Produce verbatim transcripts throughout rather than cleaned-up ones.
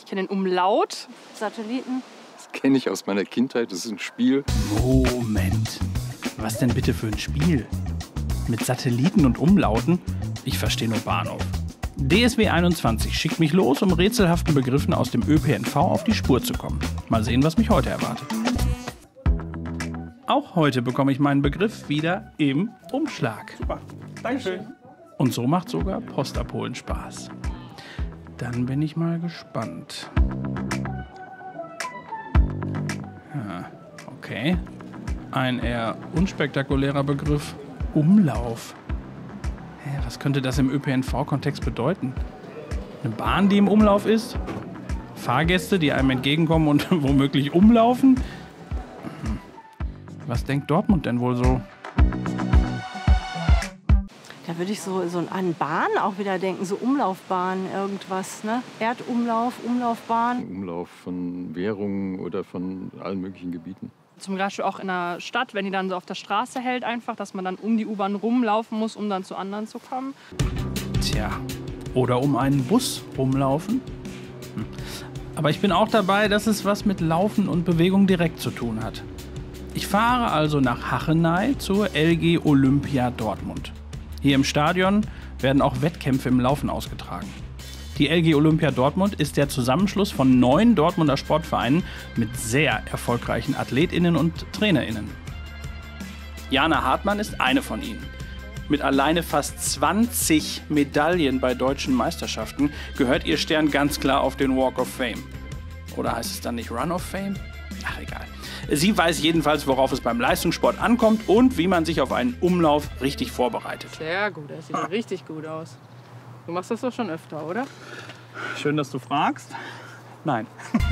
Ich kenne den Umlaut, Satelliten. Das kenne ich aus meiner Kindheit, das ist ein Spiel. Moment, was denn bitte für ein Spiel? Mit Satelliten und Umlauten? Ich verstehe nur Bahnhof. D S W einundzwanzig schickt mich los, um rätselhaften Begriffen aus dem Ö P N V auf die Spur zu kommen. Mal sehen, was mich heute erwartet. Auch heute bekomme ich meinen Begriff wieder im Umschlag. Super, Dankeschön. Und so macht sogar Post abholen Spaß. Dann bin ich mal gespannt. Ja, okay. Ein eher unspektakulärer Begriff. Umlauf. Hä, was könnte das im Ö P N V-Kontext bedeuten? Eine Bahn, die im Umlauf ist? Fahrgäste, die einem entgegenkommen und womöglich umlaufen? Hm. Was denkt Dortmund denn wohl so? Da würde ich so, so an Bahn auch wieder denken, so Umlaufbahn, irgendwas, ne? Erdumlauf, Umlaufbahn. Umlauf von Währungen oder von allen möglichen Gebieten. Zum Beispiel auch in der Stadt, wenn die dann so auf der Straße hält einfach, dass man dann um die U-Bahn rumlaufen muss, um dann zu anderen zu kommen. Tja, oder um einen Bus rumlaufen? Hm. Aber ich bin auch dabei, dass es was mit Laufen und Bewegung direkt zu tun hat. Ich fahre also nach Hachenay zur L G Olympia Dortmund. Hier im Stadion werden auch Wettkämpfe im Laufen ausgetragen. Die L G Olympia Dortmund ist der Zusammenschluss von neun Dortmunder Sportvereinen mit sehr erfolgreichen AthletInnen und TrainerInnen. Jana Hartmann ist eine von ihnen. Mit alleine fast zwanzig Medaillen bei deutschen Meisterschaften gehört ihr Stern ganz klar auf den Walk of Fame. Oder heißt es dann nicht Run of Fame? Ach, egal. Sie weiß jedenfalls, worauf es beim Leistungssport ankommt und wie man sich auf einen Umlauf richtig vorbereitet. Sehr gut, das sieht richtig gut aus. Du machst das doch schon öfter, oder? Schön, dass du fragst. Nein.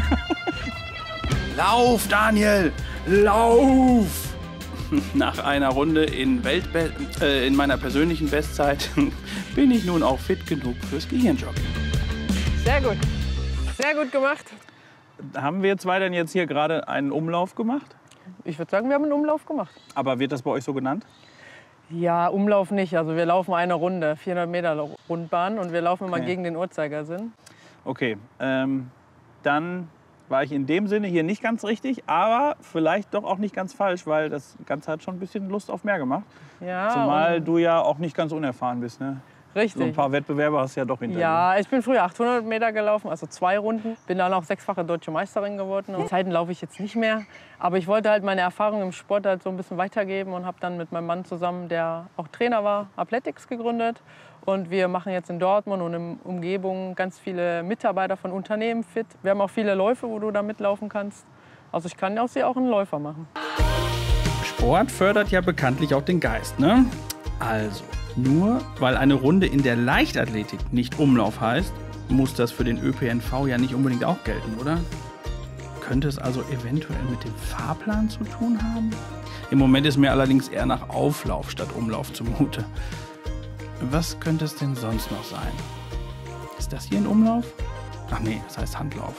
Lauf, Daniel! Lauf! Nach einer Runde in, Weltbe äh, in meiner persönlichen Bestzeit bin ich nun auch fit genug fürs Gehirnjogging. Sehr gut. Sehr gut gemacht. Haben wir zwei denn jetzt hier gerade einen Umlauf gemacht? Ich würde sagen, wir haben einen Umlauf gemacht. Aber wird das bei euch so genannt? Ja, Umlauf nicht. Also wir laufen eine Runde, vierhundert Meter Rundbahn und wir laufen immer Okay. gegen den Uhrzeigersinn. Okay, ähm, dann war ich in dem Sinne hier nicht ganz richtig, aber vielleicht doch auch nicht ganz falsch, weil das Ganze hat schon ein bisschen Lust auf mehr gemacht. Ja, Zumal und- du ja auch nicht ganz unerfahren bist, ne? Richtig. So ein paar Wettbewerbe hast du ja doch hinter dir. Ja, ich bin früher achthundert Meter gelaufen, also zwei Runden. Bin dann auch sechsfache deutsche Meisterin geworden. Die Zeiten laufe ich jetzt nicht mehr. Aber ich wollte halt meine Erfahrung im Sport halt so ein bisschen weitergeben und habe dann mit meinem Mann zusammen, der auch Trainer war, Athletics gegründet. Und wir machen jetzt in Dortmund und in Umgebung ganz viele Mitarbeiter von Unternehmen fit. Wir haben auch viele Läufe, wo du da mitlaufen kannst. Also ich kann aus dir auch einen Läufer machen. Sport fördert ja bekanntlich auch den Geist, ne? Also, nur weil eine Runde in der Leichtathletik nicht Umlauf heißt, muss das für den Ö P N V ja nicht unbedingt auch gelten, oder? Könnte es also eventuell mit dem Fahrplan zu tun haben? Im Moment ist mir allerdings eher nach Auflauf statt Umlauf zumute. Was könnte es denn sonst noch sein? Ist das hier ein Umlauf? Ach nee, das heißt Handlauf.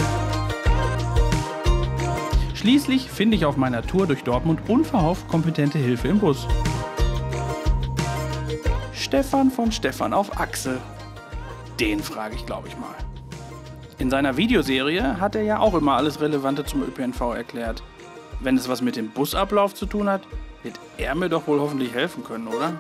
Schließlich finde ich auf meiner Tour durch Dortmund unverhofft kompetente Hilfe im Bus. Stefan von Stefan auf Achse. Den frage ich, glaube ich mal. In seiner Videoserie hat er ja auch immer alles Relevante zum Ö P N V erklärt. Wenn es was mit dem Busablauf zu tun hat, wird er mir doch wohl hoffentlich helfen können, oder?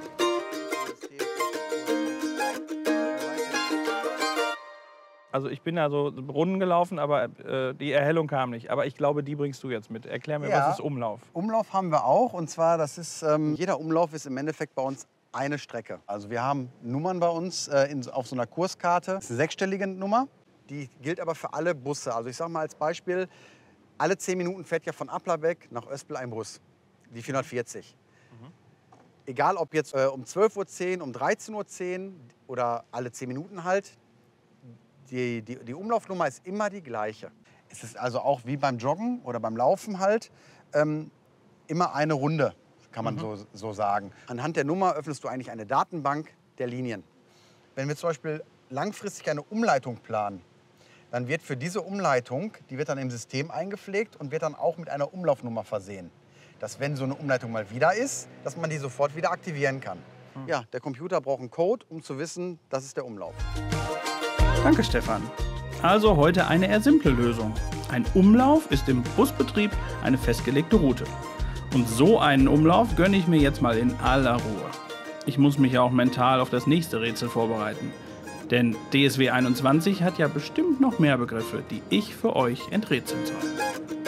Also ich bin ja so Runden gelaufen, aber äh, die Erhellung kam nicht. Aber ich glaube, die bringst du jetzt mit. Erklär mir, Ja. was ist Umlauf? Umlauf haben wir auch. Und zwar, das ist, ähm, jeder Umlauf ist im Endeffekt bei uns eine Strecke. Also wir haben Nummern bei uns äh, in, auf so einer Kurskarte. Das ist eine sechsstellige Nummer. Die gilt aber für alle Busse. Also ich sage mal als Beispiel, alle zehn Minuten fährt ja von Applerbeck nach Oespel ein Bus. Die vierhundertvierzig. Mhm. Egal ob jetzt äh, um zwölf Uhr zehn, um dreizehn Uhr zehn oder alle zehn Minuten halt. Die, die, die Umlaufnummer ist immer die gleiche. Es ist also auch wie beim Joggen oder beim Laufen halt ähm, immer eine Runde, kann man mhm. so, so sagen. Anhand der Nummer öffnest du eigentlich eine Datenbank der Linien. Wenn wir zum Beispiel langfristig eine Umleitung planen, dann wird für diese Umleitung, die wird dann im System eingepflegt und wird dann auch mit einer Umlaufnummer versehen. Dass wenn so eine Umleitung mal wieder ist, dass man die sofort wieder aktivieren kann. Mhm. Ja, der Computer braucht einen Code, um zu wissen, das ist der Umlauf. Danke, Stefan. Also heute eine eher simple Lösung. Ein Umlauf ist im Busbetrieb eine festgelegte Route. Und so einen Umlauf gönne ich mir jetzt mal in aller Ruhe. Ich muss mich ja auch mental auf das nächste Rätsel vorbereiten. Denn D S W einundzwanzig hat ja bestimmt noch mehr Begriffe, die ich für euch enträtseln soll.